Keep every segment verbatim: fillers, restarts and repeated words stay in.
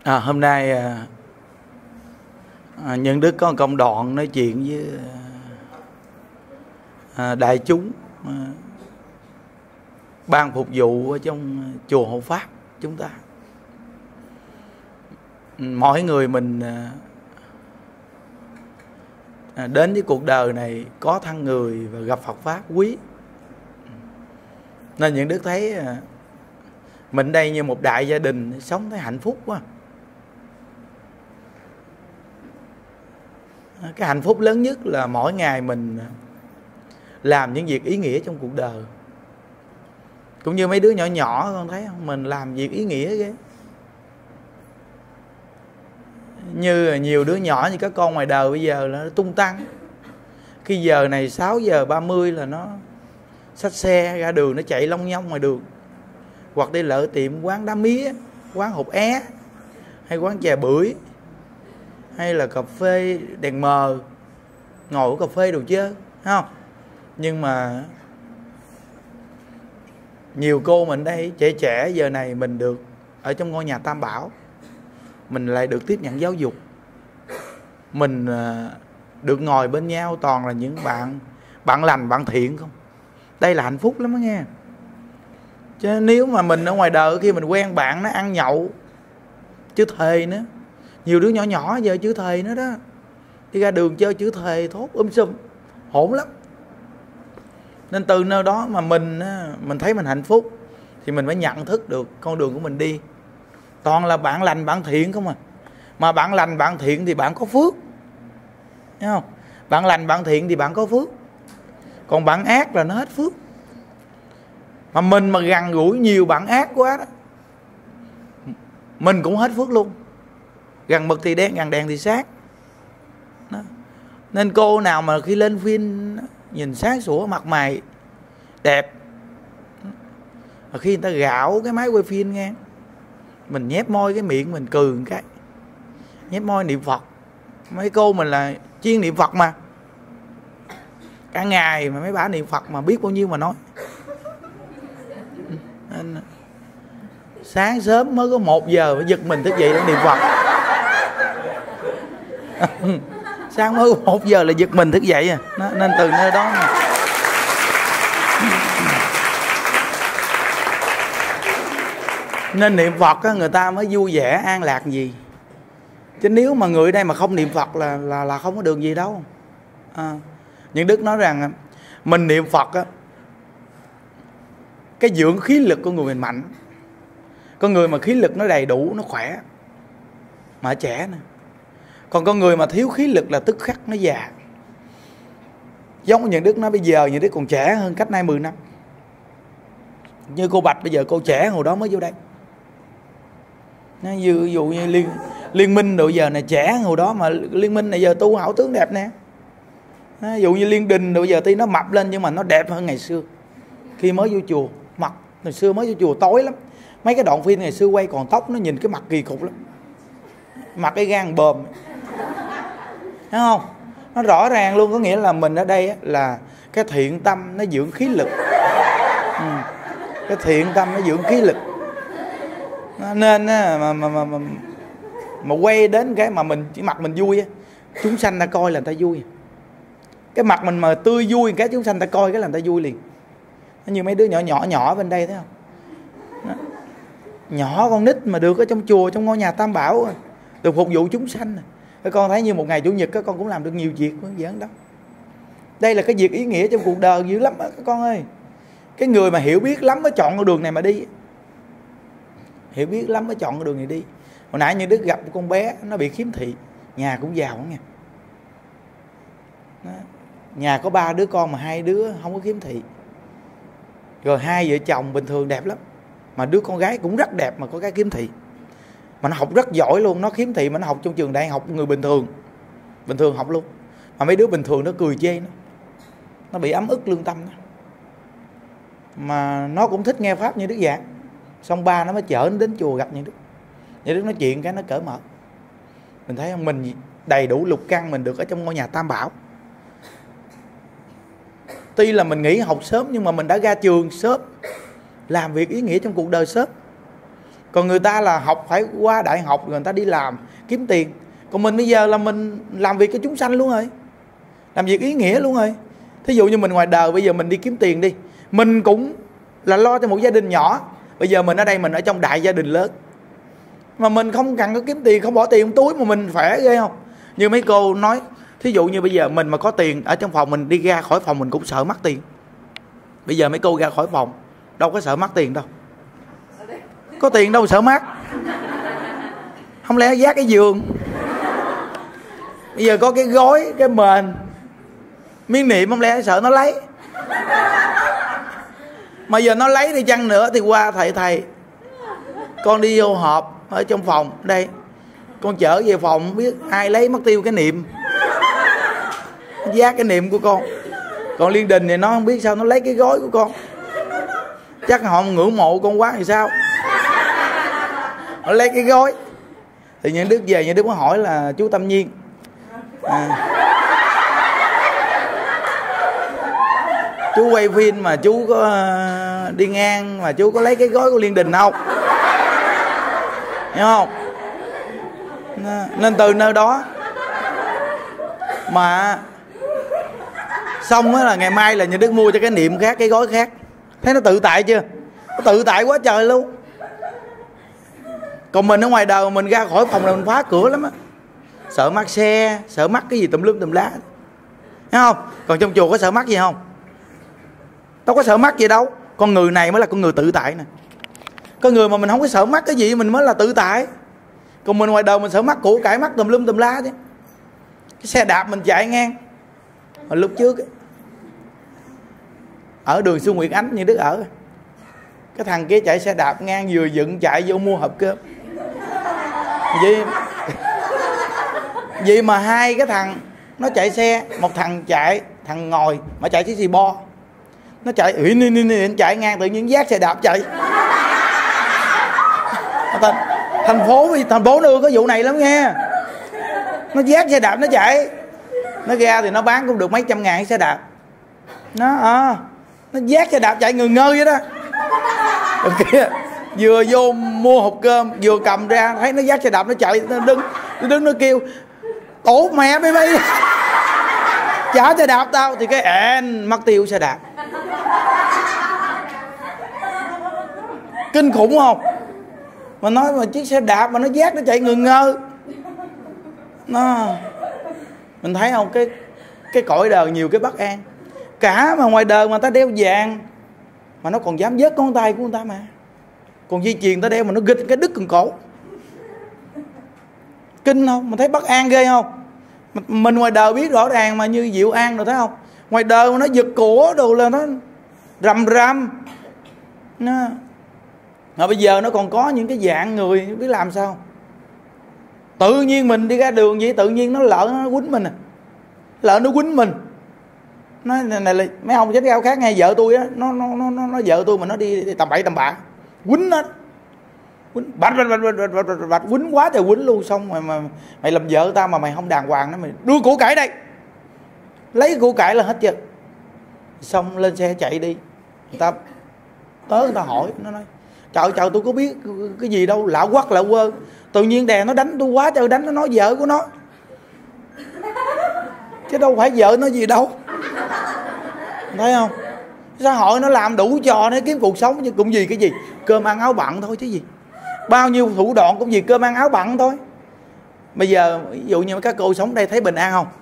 À, hôm nay à, Nhân Đức có một công đoạn nói chuyện với à, đại chúng à, ban phục vụ ở trong chùa Hộ Pháp chúng ta. Mỗi người mình à, đến với cuộc đời này có thân người và gặp Phật Pháp quý, nên Nhân Đức thấy à, mình đây như một đại gia đình sống thấy hạnh phúc quá. Cái hạnh phúc lớn nhất là mỗi ngày mình làm những việc ý nghĩa trong cuộc đời. Cũng như mấy đứa nhỏ nhỏ con thấy không, mình làm việc ý nghĩa ghê. Như nhiều đứa nhỏ như các con ngoài đời bây giờ là nó tung tăng. Khi giờ này sáu giờ ba mươi là nó xách xe ra đường, nó chạy long nhong ngoài đường. Hoặc đi lỡ tiệm quán đá mía, quán hột é, hay quán chè bưởi, hay là cà phê đèn mờ, ngồi uống cà phê đồ chơi, thấy không? Nhưng mà nhiều cô mình đây trẻ trẻ giờ này mình được ở trong ngôi nhà Tam Bảo, mình lại được tiếp nhận giáo dục, mình được ngồi bên nhau toàn là những bạn bạn lành, bạn thiện không. Đây là hạnh phúc lắm đó nghe. Chứ nếu mà mình ở ngoài đời khi mình quen bạn nó ăn nhậu chứ thề nữa, nhiều đứa nhỏ nhỏ giờ chữ thề nữa đó, đi ra đường chơi chữ thề thốt um sùm hỗn lắm. Nên từ nơi đó mà mình mình thấy mình hạnh phúc thì mình phải nhận thức được con đường của mình đi toàn là bạn lành bạn thiện không à. Mà bạn lành bạn thiện thì bạn có phước, thấy không? Bạn lành bạn thiện thì bạn có phước, còn bạn ác là nó hết phước. Mà mình mà gần gũi nhiều bạn ác quá đó, mình cũng hết phước luôn. Gần mực thì đen, gần đèn thì sáng đó. Nên cô nào mà khi lên phim nhìn sáng sủa, mặt mày đẹp, mà khi người ta gạo cái máy quay phim nghe, mình nhép môi cái miệng mình cười một cái, nhép môi niệm Phật. Mấy cô mình là chuyên niệm Phật mà, cả ngày mà mấy bà niệm Phật mà biết bao nhiêu mà nói. Nên sáng sớm mới có một giờ phải giật mình thức dậy để niệm Phật. Sáng mới có một giờ là giật mình thức dậy à. Nên từ nơi đó mà nên niệm Phật á, người ta mới vui vẻ an lạc gì. Chứ nếu mà người ở đây mà không niệm Phật là là là không có được gì đâu. À, nhưng Đức nói rằng mình niệm Phật á, cái dưỡng khí lực của người mình mạnh. Con người mà khí lực nó đầy đủ, nó khỏe mà trẻ nè. Còn con người mà thiếu khí lực là tức khắc nó già. Giống như những Đức nói bây giờ những Đức còn trẻ hơn cách nay mười năm. Như cô Bạch bây giờ cô trẻ hồi đó mới vô đây. Ví dụ như Liên, Liên Minh rồi giờ này trẻ hồi đó, mà Liên Minh này giờ tu hảo tướng đẹp nè. Ví dụ như Liên Đình rồi giờ tuy nó mập lên nhưng mà nó đẹp hơn ngày xưa. Khi mới vô chùa, mặt ngày xưa mới vô chùa tối lắm. Mấy cái đoạn phim ngày xưa quay còn tóc nó nhìn cái mặt kỳ cục lắm. Mặt cái gan bờm, thấy không? Nó rõ ràng luôn, có nghĩa là mình ở đây là cái thiện tâm nó dưỡng khí lực. Ừ. Cái thiện tâm nó dưỡng khí lực. Nên mà, mà, mà, mà, mà quay đến cái mà mình chỉ mặt mình vui, chúng sanh ta coi là người ta vui. Cái mặt mình mà tươi vui cái chúng sanh ta coi cái là người ta vui liền. Như mấy đứa nhỏ nhỏ nhỏ bên đây thấy không? Đó. Nhỏ con nít mà được ở trong chùa, trong ngôi nhà Tam Bảo, được phục vụ chúng sanh. Các con thấy như một ngày Chủ nhật các con cũng làm được nhiều việc giỡn đó. Đây là cái việc ý nghĩa trong cuộc đời dữ lắm đó, các con ơi. Cái người mà hiểu biết lắm mới chọn con đường này mà đi. Hiểu biết lắm mới chọn con đường này đi. Hồi nãy như Đức gặp một con bé nó bị khiếm thị, nhà cũng giàu nha. Đó. Nhà có ba đứa con mà hai đứa không có khiếm thị. Rồi hai vợ chồng bình thường đẹp lắm, mà đứa con gái cũng rất đẹp mà có cái khiếm thị. Mà nó học rất giỏi luôn, nó khiếm thị mà nó học trong trường đại học người bình thường. Bình thường học luôn. Mà mấy đứa bình thường nó cười chê nó. Nó bị ấm ức lương tâm đó. Mà nó cũng thích nghe Pháp như Đức giảng. Xong ba nó mới chở nó đến chùa gặp như Đức. Như Đức nói chuyện cái nó cởi mở. Mình thấy không, mình đầy đủ lục căn, mình được ở trong ngôi nhà Tam Bảo. Tuy là mình nghỉ học sớm nhưng mà mình đã ra trường sớm, làm việc ý nghĩa trong cuộc đời sớm. Còn người ta là học phải qua đại học rồi người ta đi làm kiếm tiền. Còn mình bây giờ là mình làm việc cho chúng sanh luôn rồi, làm việc ý nghĩa luôn rồi. Thí dụ như mình ngoài đời bây giờ mình đi kiếm tiền đi, mình cũng là lo cho một gia đình nhỏ. Bây giờ mình ở đây mình ở trong đại gia đình lớn, mà mình không cần có kiếm tiền, không bỏ tiền trong túi mà mình khỏe ghê không? Như mấy cô nói, thí dụ như bây giờ mình mà có tiền ở trong phòng, mình đi ra khỏi phòng mình cũng sợ mất tiền. Bây giờ mấy cô ra khỏi phòng đâu có sợ mất tiền đâu, có tiền đâu sợ mất. Không lẽ vác cái giường, bây giờ có cái gối, cái mền, miếng niệm, không lẽ sợ nó lấy. Mà giờ nó lấy đi chăng nữa thì qua thầy thầy con đi vô họp ở trong phòng đây, con chở về phòng không biết ai lấy mất tiêu cái niệm, vác cái niệm của con. Còn Liên Đình thì nó không biết sao nó lấy cái gối của con, chắc họ ngưỡng mộ con quá thì sao, họ lấy cái gối. Thì những Đức về, những Đức có hỏi là chú Tâm Nhiên à, chú quay phim mà chú có đi ngang mà chú có lấy cái gối của Liên Đình không, hiểu không? Nên từ nơi đó mà xong á là ngày mai là những Đức mua cho cái niệm khác, cái gối khác. Thấy nó tự tại chưa? Nó tự tại quá trời luôn. Còn mình ở ngoài đời mình ra khỏi phòng là mình phá cửa lắm á, sợ mắc xe, sợ mắc cái gì tùm lum tùm lá, thấy không? Còn trong chùa có sợ mắc gì không? Đâu có sợ mắc gì đâu. Con người này mới là con người tự tại nè. Con người mà mình không có sợ mắc cái gì mình mới là tự tại. Còn mình ngoài đời mình sợ mắc của cải, mắc tùm lum tùm lá chứ. Cái xe đạp mình chạy ngang hồi lúc trước ấy, ở đường Xuân Nguyệt Ánh như Đức ở, cái thằng kia chạy xe đạp ngang vừa dựng chạy vô mua hộp cơm. Vậy vậy mà hai cái thằng nó chạy xe, một thằng chạy, thằng ngồi mà chạy chiếc xì bo, nó chạy ủy chạy ngang tự nhiên vác xe đạp chạy. Thành phố thành phố nó có vụ này lắm nghe, nó vác xe đạp nó chạy, nó ra thì nó bán cũng được mấy trăm ngàn cái xe đạp. Nó à, nó vác xe đạp chạy ngừ ngơ vậy đó. Rồi kia vừa vô mua hộp cơm vừa cầm ra thấy nó vác xe đạp nó chạy, nó đứng nó đứng nó kêu tổ mẹ mấy mấy trả xe đạp tao, thì cái ẹn mất tiêu xe đạp. Kinh khủng không? Mà nói mà chiếc xe đạp mà nó vác nó chạy ngừ ngơ. Nó mình thấy không, cái cái cõi đời nhiều cái bất an. Cả mà ngoài đời mà ta đeo vàng mà nó còn dám vớt con tay của người ta mà. Còn dây chuyền ta đeo mà nó gịch cái đứt cần cổ. Kinh không? Mình thấy bất an ghê không? Mình ngoài đời biết rõ ràng mà, như Diệu An rồi thấy không? Ngoài đời mà nó giật cổ đồ là nó rầm rầm. Nó mà bây giờ nó còn có những cái dạng người biết làm sao. Tự nhiên mình đi ra đường vậy, tự nhiên nó lỡ nó quýnh mình à. Lỡ nó quýnh mình. Nói này, này là mấy ông chết gao khác nghe vợ tôi á, nó nó nó nó, nó vợ tôi mà nó đi, đi tầm bậy tầm bạ, quýnh nó, quýnh bạch bạch bạch bạch bạch bạch bạch quýnh quá trời quýnh luôn. Xong mà, mà mày làm vợ tao mà mày không đàng hoàng đó, mày đưa của cải đây, lấy của cải là hết chưa. Xong lên xe chạy đi, người ta tới người ta hỏi, nó nói trời trời tôi có biết cái gì đâu, lạ quắc lạ quơ, tự nhiên đè nó đánh tôi quá trời đánh, nó nói vợ của nó chứ đâu phải vợ nó gì đâu. Thấy không? Xã hội nó làm đủ trò để kiếm cuộc sống, nhưng cũng gì cái gì cơm ăn áo bặn thôi chứ gì. Bao nhiêu thủ đoạn cũng gì cơm ăn áo bặn thôi. Bây giờ ví dụ như các cô sống đây thấy bình an không?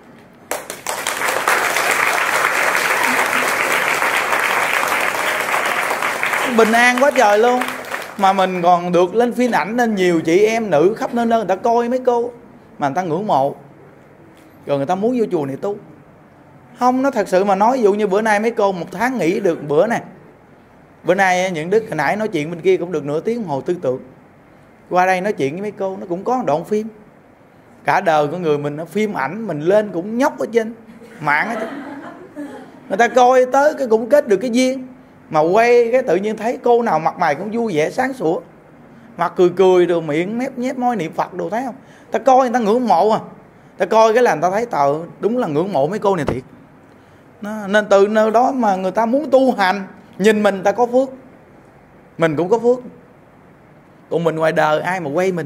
Bình an quá trời luôn. Mà mình còn được lên phim ảnh nên nhiều chị em nữ khắp nơi nơi người ta coi mấy cô mà người ta ngưỡng mộ, rồi người ta muốn vô chùa này tu. Không, nó thật sự mà nói, ví dụ như bữa nay mấy cô một tháng nghỉ được bữa nè. Bữa nay những Đức hồi nãy nói chuyện bên kia cũng được nửa tiếng đồng hồ tư tưởng. Qua đây nói chuyện với mấy cô nó cũng có một đoạn phim. Cả đời của người mình nó phim ảnh mình lên cũng nhóc ở trên mạng hết. Người ta coi tới cái cũng kết được cái duyên. Mà quay cái tự nhiên thấy cô nào mặt mày cũng vui vẻ sáng sủa, mặt cười cười rồi miệng mép nhép môi niệm Phật đồ, thấy không? Ta coi người ta ngưỡng mộ à. Ta coi cái là người ta thấy tờ đúng là ngưỡng mộ mấy cô này thiệt. Nó, nên từ nơi đó mà người ta muốn tu hành, nhìn mình ta có phước, mình cũng có phước. Còn mình ngoài đời ai mà quay mình.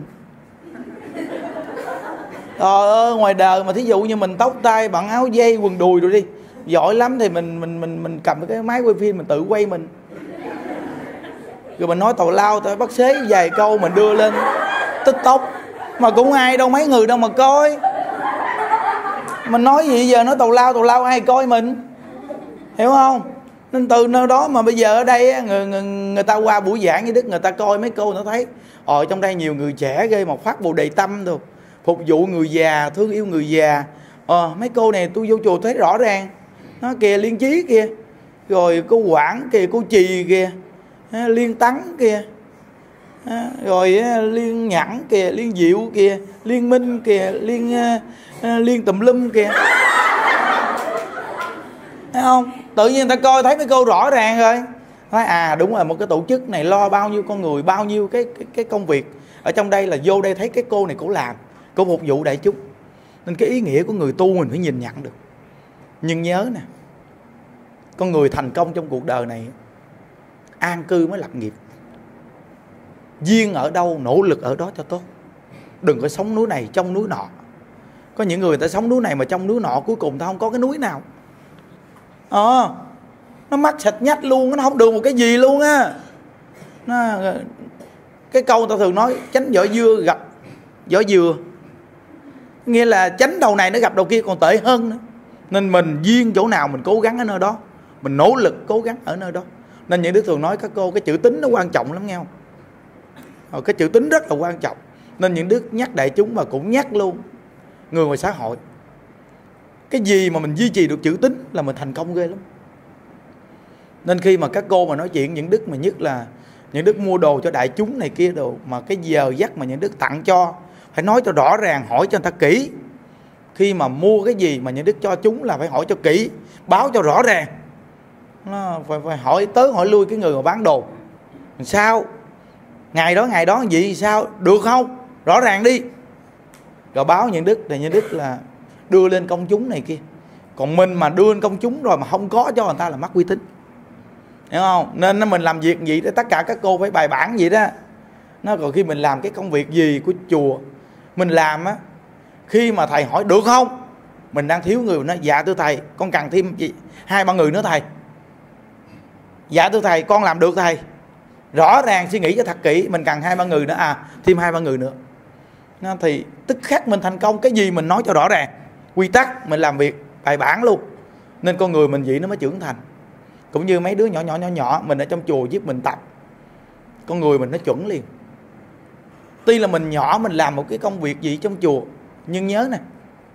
Trời ơi, ngoài đời mà thí dụ như mình tóc tai bận áo dây quần đùi rồi đi, giỏi lắm thì mình mình mình mình cầm cái máy quay phim mình tự quay mình. Rồi mình nói tào lao tới bác xế vài câu mình đưa lên TikTok. Mà cũng ai đâu, mấy người đâu mà coi. Mình nói gì giờ nói tào lao tào lao ai coi mình. Hiểu không? Nên từ nơi đó mà bây giờ ở đây người, người, người ta qua buổi giảng với Đức, người ta coi mấy cô nó thấy ở trong đây nhiều người trẻ ghê mà phát bồ đề tâm rồi, phục vụ người già, thương yêu người già. Ờ, mấy cô này tôi vô chùa thấy rõ ràng. Nó kìa Liên Chí kìa, rồi cô Quảng kìa, cô Trì kìa, Liên Tấn kìa, rồi Liên Nhẫn kìa, Liên Diệu kìa, Liên Minh kìa, Liên Liên tùm lum kìa. Thấy không? Tự nhiên người ta coi thấy mấy cô rõ ràng rồi. Nói à đúng rồi, một cái tổ chức này lo bao nhiêu con người, bao nhiêu cái cái, cái công việc. Ở trong đây là vô đây thấy cái cô này cổ làm, cổ phục vụ đại chúng. Nên cái ý nghĩa của người tu mình phải nhìn nhận được. Nhưng nhớ nè, con người thành công trong cuộc đời này an cư mới lập nghiệp. Duyên ở đâu nỗ lực ở đó cho tốt. Đừng có sống núi này trong núi nọ. Có những người ta sống núi này mà trong núi nọ, cuối cùng ta không có cái núi nào. Ờ, nó mắc sạch nhách luôn, nó không được một cái gì luôn á. Nó, cái câu ta thường nói tránh vỏ dưa gặp vỏ dừa, nghĩa là tránh đầu này nó gặp đầu kia còn tệ hơn nữa. Nên mình duyên chỗ nào mình cố gắng ở nơi đó, mình nỗ lực cố gắng ở nơi đó. Nên những đứa thường nói các cô cái chữ tín nó quan trọng lắm nghe không? Ờ, cái chữ tín rất là quan trọng. Nên những đứa nhắc đại chúng mà cũng nhắc luôn người ngoài xã hội. Cái gì mà mình duy trì được chữ tín là mình thành công ghê lắm. Nên khi mà các cô mà nói chuyện những đức, mà nhất là những đức mua đồ cho đại chúng này kia đồ, mà cái giờ giấc mà những đức tặng cho phải nói cho rõ ràng, hỏi cho người ta kỹ. Khi mà mua cái gì mà những đức cho chúng là phải hỏi cho kỹ, báo cho rõ ràng. Nó phải, phải hỏi tới hỏi lui cái người mà bán đồ. Sao? Ngày đó ngày đó gì sao? Được không? Rõ ràng đi. Rồi báo những đức thì những đức là đưa lên công chúng này kia. Còn mình mà đưa lên công chúng rồi mà không có cho người ta là mất uy tín. Hiểu không? Nên mình làm việc gì để tất cả các cô phải bài bản vậy đó. Nó còn khi mình làm cái công việc gì của chùa mình làm á, khi mà thầy hỏi được không, mình đang thiếu người, nói dạ thưa thầy con cần thêm gì hai ba người nữa thầy. Dạ thưa thầy con làm được thầy. Rõ ràng suy nghĩ cho thật kỹ, mình cần hai ba người nữa, à thêm hai ba người nữa. Nó thì tức khắc mình thành công. Cái gì mình nói cho rõ ràng, quy tắc mình làm việc bài bản luôn. Nên con người mình vậy nó mới trưởng thành. Cũng như mấy đứa nhỏ nhỏ nhỏ nhỏ mình ở trong chùa giúp mình tập, con người mình nó chuẩn liền. Tuy là mình nhỏ mình làm một cái công việc gì trong chùa, nhưng nhớ nè,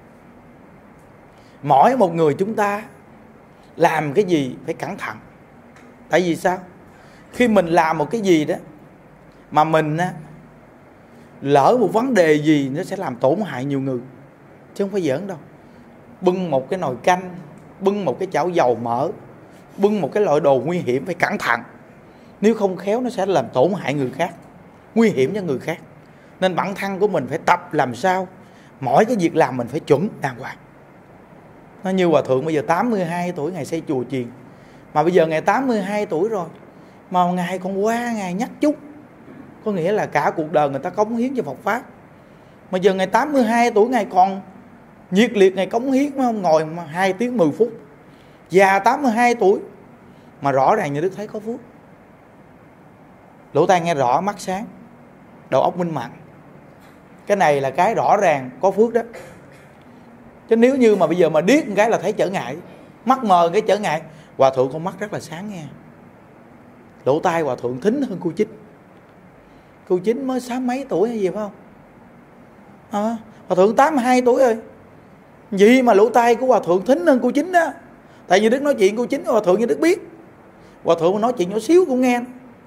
mỗi một người chúng ta làm cái gì phải cẩn thận. Tại vì sao? Khi mình làm một cái gì đó mà mình á, lỡ một vấn đề gì nó sẽ làm tổn hại nhiều người, chứ không phải giỡn đâu. Bưng một cái nồi canh, bưng một cái chảo dầu mỡ, bưng một cái loại đồ nguy hiểm phải cẩn thận. Nếu không khéo nó sẽ làm tổn hại người khác, nguy hiểm cho người khác. Nên bản thân của mình phải tập làm sao mỗi cái việc làm mình phải chuẩn đàng hoàng. Nó như hòa thượng bây giờ tám mươi hai tuổi ngày xây chùa chiền, mà bây giờ ngày tám mươi hai tuổi rồi mà ngày còn qua ngày nhắc chút, có nghĩa là cả cuộc đời người ta cống hiến cho Phật pháp. Mà giờ ngày tám mươi hai tuổi ngày còn nhiệt liệt ngày cống hiến, phải không? Ngồi hai tiếng mười phút. Già tám mươi hai tuổi mà rõ ràng như Đức thấy có phước. Lỗ tai nghe rõ, mắt sáng, đầu óc minh mẫn. Cái này là cái rõ ràng có phước đó. Chứ nếu như mà bây giờ mà điếc một cái là thấy trở ngại, mắt mờ cái trở ngại. Hòa thượng con mắt rất là sáng nghe. Lỗ tai hòa thượng thính hơn cô Chính. Cô Chính mới sáu mấy tuổi hay gì phải không? À, hòa thượng tám mươi hai tuổi rồi. Vậy mà lỗ tai của hòa thượng thính hơn cô Chính đó. Tại vì Đức nói chuyện cô Chính, hòa thượng như Đức biết. Hòa thượng nói chuyện nhỏ xíu cũng nghe.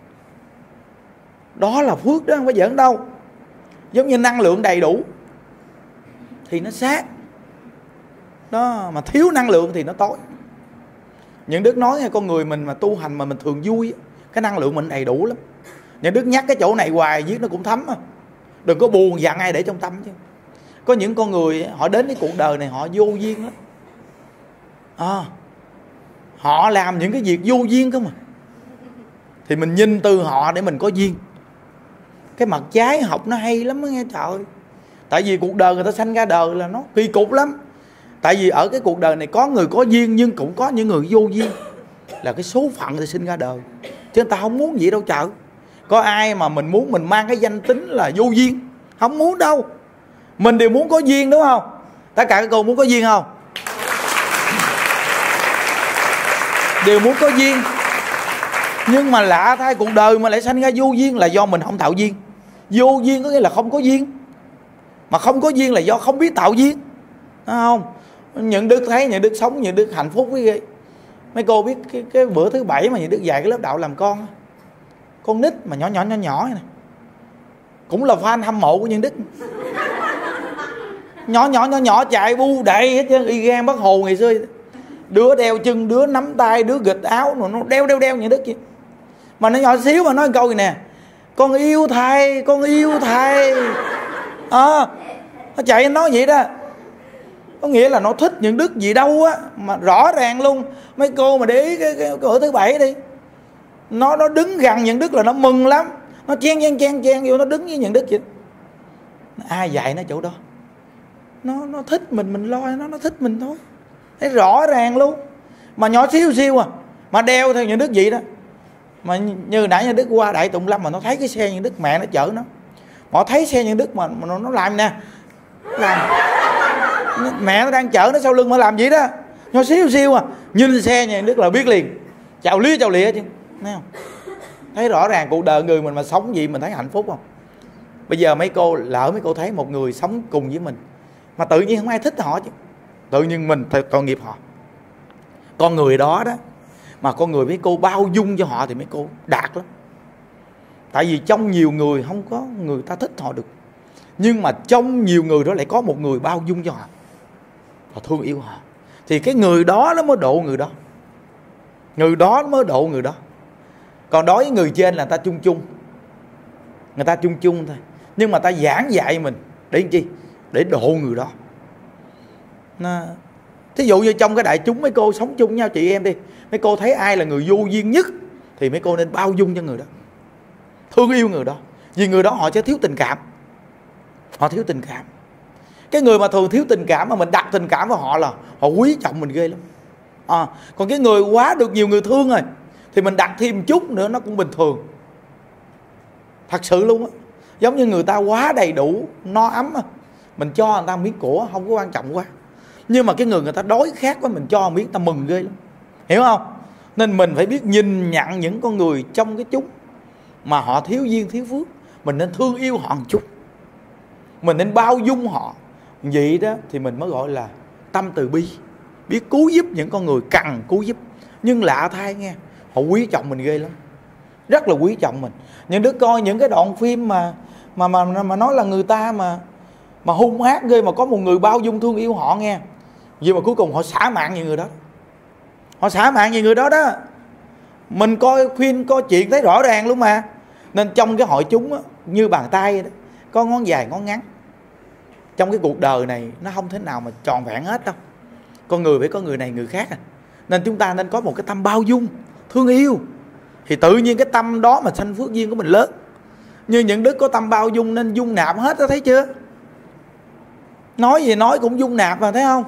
Đó là phước đó, không phải giỡn đâu. Giống như năng lượng đầy đủ thì nó sáng đó, mà thiếu năng lượng thì nó tối. Những Đức nói con người mình mà tu hành mà mình thường vui, cái năng lượng mình đầy đủ lắm. Những Đức nhắc cái chỗ này hoài viết nó cũng thấm á. Đừng có buồn giận ai để trong tâm chứ. Có những con người họ đến cái cuộc đời này họ vô duyên lắm à, họ làm những cái việc vô duyên cơ mà. Thì mình nhìn từ họ để mình có duyên. cái mặt trái học nó hay lắm đó nghe trời. Tại vì cuộc đời người ta sanh ra đời là nó kỳ cục lắm. Tại vì ở cái cuộc đời này có người có duyên, nhưng cũng có những người vô duyên, là cái số phận người ta sinh ra đời. Chứ người ta không muốn gì đâu trời. Có ai mà mình muốn mình mang cái danh tính là vô duyên? Không muốn đâu. Mình đều muốn có duyên, đúng không? Tất cả các cô muốn có duyên không? Đều muốn có duyên. Nhưng mà lạ thay, cuộc đời mà lại sanh ra vô duyên là do mình không tạo duyên. Vô duyên có nghĩa là không có duyên. Mà không có duyên là do không biết tạo duyên. Đúng không? Những Đức thấy những Đức sống, những Đức hạnh phúc cái ghê. Mấy cô biết cái, cái bữa thứ bảy mà những Đức dạy cái lớp đạo làm con, con nít mà nhỏ nhỏ nhỏ nhỏ này, cũng là fan hâm mộ của những Đức. Nhỏ nhỏ nhỏ nhỏ chạy bu đầy hết trơn, y gan Bác Hồ ngày xưa. Đứa đeo chân, đứa nắm tay, đứa gịch áo, nó đeo đeo đeo những Đức vậy. Mà nó nhỏ xíu mà nói câu gì nè: con yêu thầy, con yêu thầy. À, nó chạy nói vậy đó. Có nghĩa là nó thích những Đức gì đâu á, mà rõ ràng luôn. Mấy cô mà để ý cái, cái, cái bữa thứ bảy đi, nó nó đứng gần những Đức là nó mừng lắm. Nó chen chen chen chen vô, nó đứng với những Đức vậy. Ai dạy nó chỗ đó? Nó nó thích mình, mình lo nó, nó thích mình thôi. Thấy rõ ràng luôn. Mà nhỏ xíu xíu à, mà đeo theo những Đức vậy đó. Mà như nãy những Đức qua Đại Tùng Lâm mà nó thấy cái xe những Đức, mẹ nó chở nó, họ thấy xe những Đức mà, mà nó, nó làm nè, làm mẹ nó đang chở nó sau lưng mà làm gì đó, nhỏ xíu xíu à, nhìn xe những Đức là biết liền, chào lia chào lịa chứ. Thấy không? Thấy rõ ràng cuộc đời người mình mà sống gì mình thấy hạnh phúc không? Bây giờ mấy cô, lỡ mấy cô thấy một người sống cùng với mình mà tự nhiên không ai thích họ chứ, tự nhiên mình tội nghiệp họ. Con người đó đó mà con người mấy cô bao dung cho họ thì mấy cô đạt lắm. Tại vì trong nhiều người không có người ta thích họ được, nhưng mà trong nhiều người đó lại có một người bao dung cho họ và thương yêu họ, thì cái người đó nó mới độ người đó, người đó nó mới độ người đó. Còn đối với người trên là người ta chung chung, người ta chung chung thôi, nhưng mà ta giảng dạy mình để làm chi? Để độ người đó. Thí dụ như trong cái đại chúng mấy cô sống chung nhau chị em đi, mấy cô thấy ai là người vô duyên nhất thì mấy cô nên bao dung cho người đó, thương yêu người đó. Vì người đó họ sẽ thiếu tình cảm, họ thiếu tình cảm. Cái người mà thường thiếu tình cảm mà mình đặt tình cảm vào họ là họ quý trọng mình ghê lắm. À, còn cái người quá được nhiều người thương rồi thì mình đặt thêm chút nữa nó cũng bình thường. Thật sự luôn á. Giống như người ta quá đầy đủ, no ấm, mình cho người ta miếng của không có quan trọng quá. Nhưng mà cái người người ta đói khát quá, mình cho miếng ta mừng ghê lắm. Hiểu không? Nên mình phải biết nhìn nhận những con người trong cái chúng mà họ thiếu duyên thiếu phước, mình nên thương yêu họ một chút, mình nên bao dung họ. Vậy đó thì mình mới gọi là tâm từ bi, biết cứu giúp những con người cần cứu giúp. Nhưng lạ thay nghe, họ quý trọng mình ghê lắm, rất là quý trọng mình. Những đứa coi những cái đoạn phim mà mà mà mà nói là người ta mà mà hung ác ghê, mà có một người bao dung thương yêu họ nghe, vì mà cuối cùng họ xả mạng như người đó, họ xả mạng như người đó đó. Mình coi phim coi chuyện thấy rõ ràng luôn mà. Nên trong cái hội chúng á, như bàn tay đó, có ngón dài ngón ngắn. Trong cái cuộc đời này nó không thể nào mà tròn vẹn hết đâu. Con người phải có người này người khác à. Nên chúng ta nên có một cái tâm bao dung, thương yêu, thì tự nhiên cái tâm đó mà sanh phước duyên của mình lớn. Như những đứa có tâm bao dung nên dung nạp hết đó, thấy chưa? Nói gì nói cũng dung nạp mà, thấy không?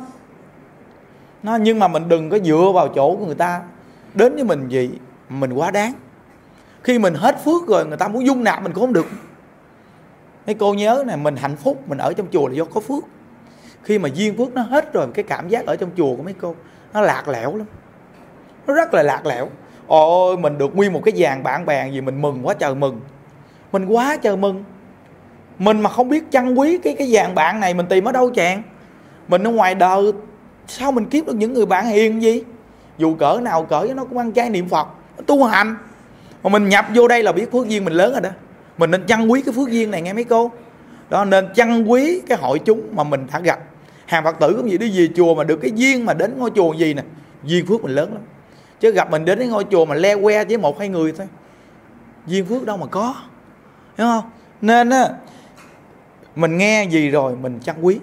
Nó, nhưng mà mình đừng có dựa vào chỗ của người ta đến với mình gì mình quá đáng. Khi mình hết phước rồi người ta muốn dung nạp mình cũng không được. Mấy cô nhớ này, mình hạnh phúc mình ở trong chùa là do có phước. Khi mà duyên phước nó hết rồi, cái cảm giác ở trong chùa của mấy cô nó lạc lẽo lắm, nó rất là lạc lẽo. Ôi mình được nguyên một cái dàn bạn bè gì mình mừng quá trời mừng, mình quá trời mừng. Mình mà không biết trân quý cái cái dàn bạn này mình tìm ở đâu chàng. Mình ở ngoài đời sao mình kiếm được những người bạn hiền gì? Dù cỡ nào cỡ nó cũng ăn chay niệm Phật, tu hành. Mà mình nhập vô đây là biết phước duyên mình lớn rồi đó. Mình nên trân quý cái phước duyên này nghe mấy cô. Đó, nên trân quý cái hội chúng mà mình đã gặp. Hàng Phật tử cũng vậy, đi về chùa mà được cái duyên mà đến ngôi chùa gì nè, duyên phước mình lớn lắm. Chứ gặp mình đến cái ngôi chùa mà le que với một hai người thôi, duyên phước đâu mà có. Hiểu không? Nên á, mình nghe gì rồi mình trân quý.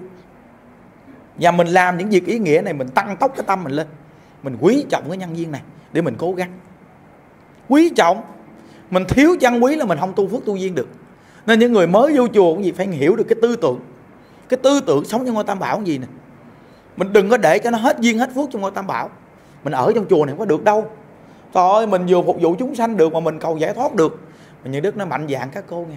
Và mình làm những việc ý nghĩa này, mình tăng tốc cái tâm mình lên. Mình quý trọng cái nhân duyên này để mình cố gắng. Quý trọng. Mình thiếu trân quý là mình không tu phước tu duyên được. Nên những người mới vô chùa cũng gì phải hiểu được cái tư tưởng, cái tư tưởng sống trong ngôi Tam Bảo gì nè. Mình đừng có để cho nó hết duyên hết phước trong ngôi Tam Bảo. Mình ở trong chùa này không có được đâu. Trời ơi, mình vừa phục vụ chúng sanh được mà mình cầu giải thoát được. Mà Như Đức nó mạnh dạn các cô nha.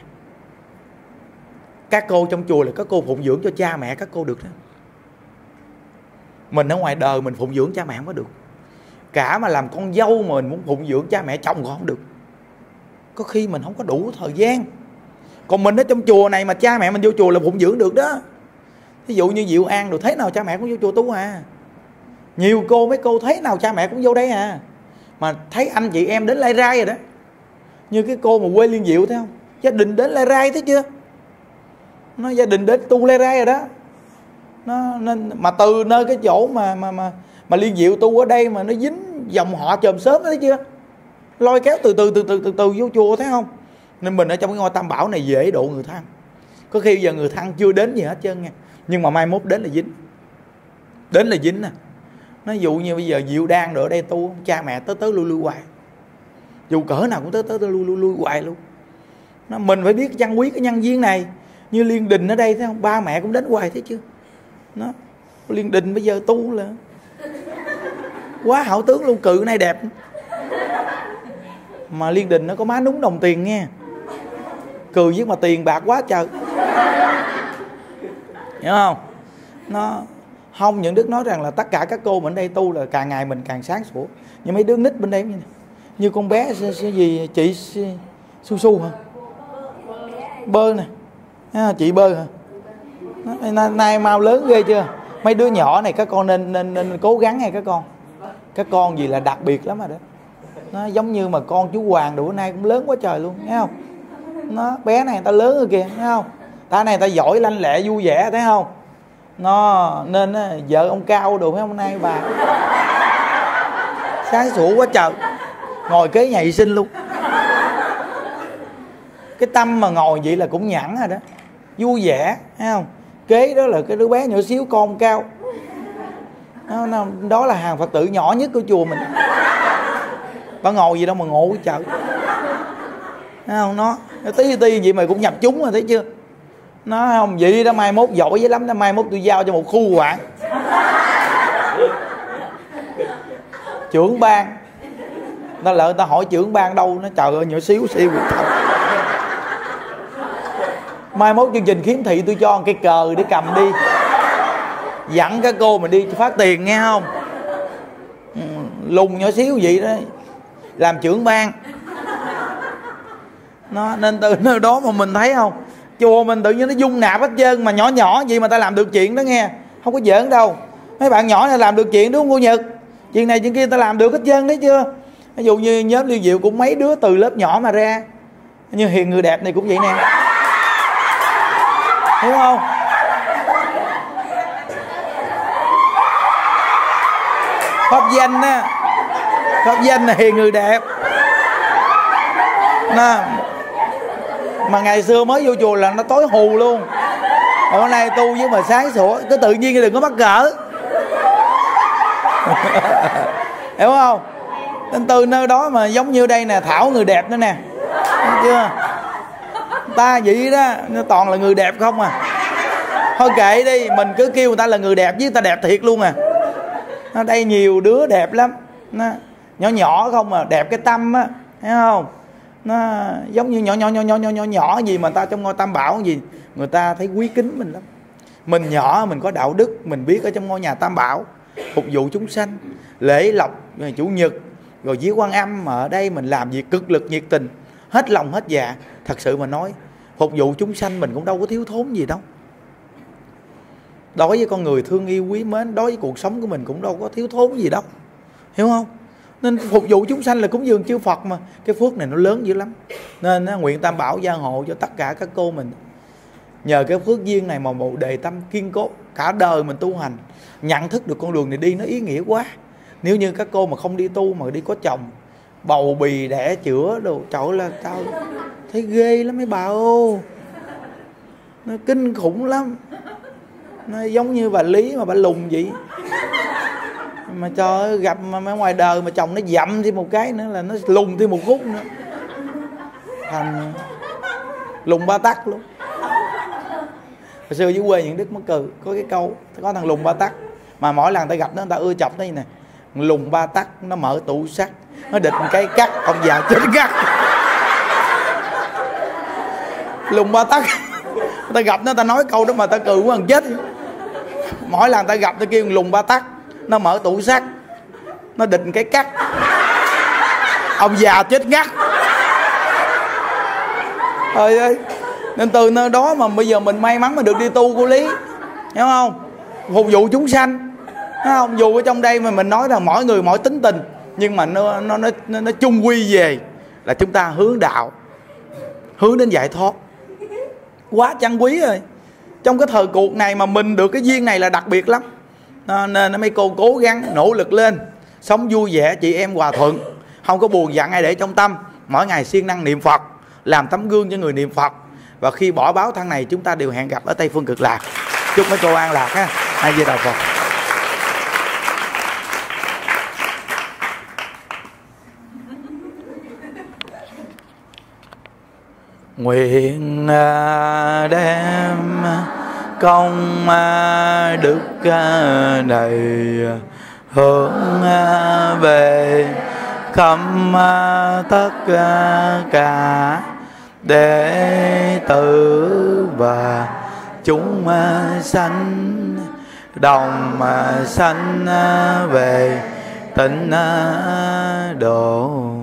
Các cô trong chùa là các cô phụng dưỡng cho cha mẹ các cô được đó. Mình ở ngoài đời mình phụng dưỡng cha mẹ không có được. Cả mà làm con dâu mà mình muốn phụng dưỡng cha mẹ chồng còn không được. Có khi mình không có đủ thời gian. Còn mình ở trong chùa này mà cha mẹ mình vô chùa là phụng dưỡng được đó. Ví dụ như Diệu An rồi thế nào cha mẹ cũng vô chùa tu à. Nhiều cô mấy cô thấy nào cha mẹ cũng vô đây à. Mà thấy anh chị em đến Lai Rai rồi đó. Như cái cô mà quê Liên Diệu thấy không? Gia đình đến Lai Rai thấy chưa? Nó gia đình đến tu Lai Rai rồi đó. Nó nên mà từ nơi cái chỗ mà mà mà mà Liên Diệu tu ở đây mà nó dính dòng họ chòm sớm đó, thấy chưa? Lôi kéo từ từ từ từ từ từ vô chùa thấy không? Nên mình ở trong cái ngôi Tam Bảo này dễ độ người thân. Có khi giờ người thân chưa đến gì hết trơn nha, nhưng mà mai mốt đến là dính. Đến là dính nè. Nó dụ như bây giờ Diệu đang ở đây tu, cha mẹ tới tới lui lui hoài. Dù cỡ nào cũng tới tới lui lui lui hoài luôn. Nó, mình phải biết trân quý cái nhân duyên này. Như Liên Đình ở đây thấy không? Ba mẹ cũng đến hoài thấy chưa? Nó Liên Đình bây giờ tu là quá hảo tướng luôn, cự này đẹp. Mà Liên Đình nó có má núng đồng tiền nghe. Cười với mà tiền bạc quá trời. Hiểu không? Nó không, những Đức nói rằng là tất cả các cô bên đây tu là càng ngày mình càng sáng sủa. Như mấy đứa nít bên đây như, này. Như con bé gì chị Su Su hả? Bơ nè. Chị Bơ hả? Nay, nay mau lớn ghê chưa? Mấy đứa nhỏ này các con nên nên, nên cố gắng nghe các con. Các con gì là đặc biệt lắm rồi đó. Nó giống như mà con chú Hoàng bữa nay cũng lớn quá trời luôn, thấy không? Nó bé này người ta lớn rồi kìa, thấy không? Ta này ta giỏi lanh lẹ vui vẻ, thấy không? Nó nên vợ ông Cao đồ mấy hôm nay bà sáng sủa quá trời, ngồi kế nhà vệ sinh luôn. Cái tâm mà ngồi vậy là cũng nhẵn rồi đó, vui vẻ, thấy không? Kế đó là cái đứa bé nhỏ xíu con Cao đó, đó là hàng Phật tử nhỏ nhất của chùa mình. Bà ngồi gì đâu mà ngộ cái trời, thấy không? Nó tí tí vậy mà cũng nhập chúng rồi, thấy chưa? Nó không vậy đó, mai mốt giỏi với lắm đó, mai mốt tôi giao cho một khu quản trưởng ban. Nó lỡ người ta hỏi trưởng ban đâu, nó trời ơi nhỏ xíu xíu thật. Mai mốt chương trình khiếm thị tôi cho một cái cờ để cầm đi, dẫn các cô mình đi phát tiền nghe không? Lùng nhỏ xíu vậy đó làm trưởng ban. Nó nên từ nơi đó mà mình thấy không, chùa mình tự nhiên nó dung nạp hết trơn, mà nhỏ nhỏ gì mà ta làm được chuyện đó nghe, không có giỡn đâu. Mấy bạn nhỏ này làm được chuyện đúng không cô Nhật? Chuyện này chuyện kia ta làm được hết trơn đấy chưa? Ví dụ như nhóm Liên Diệu cũng mấy đứa từ lớp nhỏ mà ra, như Hiền Người Đẹp này cũng vậy nè, hiểu không? Pháp danh á, pháp danh là Hiền Người Đẹp nè. Mà ngày xưa mới vô chùa là nó tối hù luôn. Hôm nay tu với mà sáng sủa, cứ tự nhiên đừng có mắc cỡ. Hiểu không? Nên từ nơi đó mà giống như đây nè, Thảo Người Đẹp nữa nè, thấy chưa? Ta vậy đó, nó toàn là người đẹp không à. Thôi kệ đi, mình cứ kêu người ta là người đẹp với người ta đẹp thiệt luôn à. Ở đây nhiều đứa đẹp lắm, nó nhỏ nhỏ không mà đẹp cái tâm á, thấy không? Nó giống như nhỏ nhỏ nhỏ nhỏ nhỏ nhỏ nhỏ gì mà ta trong ngôi Tam Bảo gì người ta thấy quý kính mình lắm. Mình nhỏ mình có đạo đức, mình biết ở trong ngôi nhà Tam Bảo phục vụ chúng sanh, lễ lộc rồi chủ nhật rồi viếng Quan Âm, mà ở đây mình làm việc cực lực nhiệt tình, hết lòng hết dạ. Thật sự mà nói, phục vụ chúng sanh mình cũng đâu có thiếu thốn gì đâu. Đối với con người thương yêu quý mến, đối với cuộc sống của mình cũng đâu có thiếu thốn gì đâu, hiểu không? Nên phục vụ chúng sanh là cúng dường chư Phật mà. Cái phước này nó lớn dữ lắm. Nên nguyện Tam Bảo gia hộ cho tất cả các cô mình. Nhờ cái phước duyên này mà một đề tâm kiên cố, cả đời mình tu hành, nhận thức được con đường này đi nó ý nghĩa quá. Nếu như các cô mà không đi tu mà đi có chồng, bầu bì đẻ chữa đồ, trời ơi là tao thấy ghê lắm mấy bà ơi. Nó kinh khủng lắm. Nó giống như bà Lý mà bà lùng vậy. Mà trời ơi, gặp mà ngoài đời mà chồng nó dậm thêm một cái nữa là nó lùng thêm một khúc nữa. Thành Lùng Ba Tắc luôn. Hồi xưa dưới quê những Đức Mất Cừ có cái câu, có thằng Lùng Ba Tắc mà mỗi lần ta gặp nó, người ta ưa chọc nó như này: Lùng Ba Tắc nó mở tủ sắt, nó địch cái cắt, ông già chết gắt. Lùng Ba Tắc, ta gặp nó ta nói câu đó mà ta cười quá gần chết. Mỗi lần ta gặp ta kêu Lùng Ba Tắc nó mở tủ sắt, nó định cái cắt, ông già chết ngắt. Trời ơi, nên từ nơi đó mà bây giờ mình may mắn mà được đi tu cô Lý, hiểu không? Phục vụ chúng sanh, thấy không? Dù ở trong đây mà mình nói là mỗi người mỗi tính tình, nhưng mà nó nó nó nó, nó chung quy về là chúng ta hướng đạo, hướng đến giải thoát. Quá trân quý rồi. Trong cái thời cuộc này mà mình được cái duyên này là đặc biệt lắm. Nên mấy cô cố gắng nỗ lực lên, sống vui vẻ, chị em hòa thuận, không có buồn giận ai để trong tâm. Mỗi ngày siêng năng niệm Phật, làm tấm gương cho người niệm Phật. Và khi bỏ báo thân này, chúng ta đều hẹn gặp ở Tây Phương Cực Lạc. Chúc mấy cô an lạc ha. A Di Đà Phật. Nguyện đem công đức này hướng về khắp tất cả đệ tử và chúng sanh, đồng sanh về tịnh độ.